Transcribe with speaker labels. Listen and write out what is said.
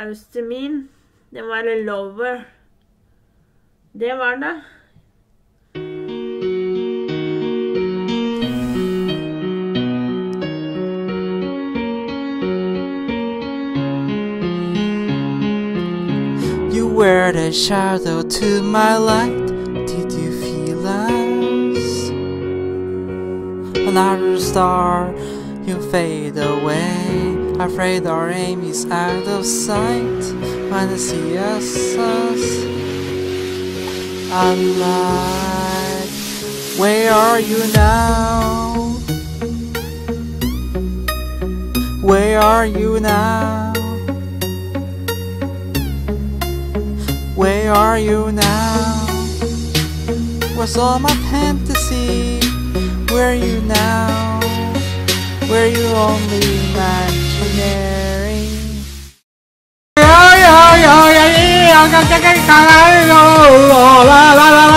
Speaker 1: Austemin. Det var Lover. Det var det.
Speaker 2: You were the shadow to my light. Did you feel us? Another star, you fade away. Afraid our aim is out of sight. When I see us alive. Where are you now? Where are you now? Where are you now? Was all my fantasy? Where are you now? Where you only imaginary?
Speaker 3: La la la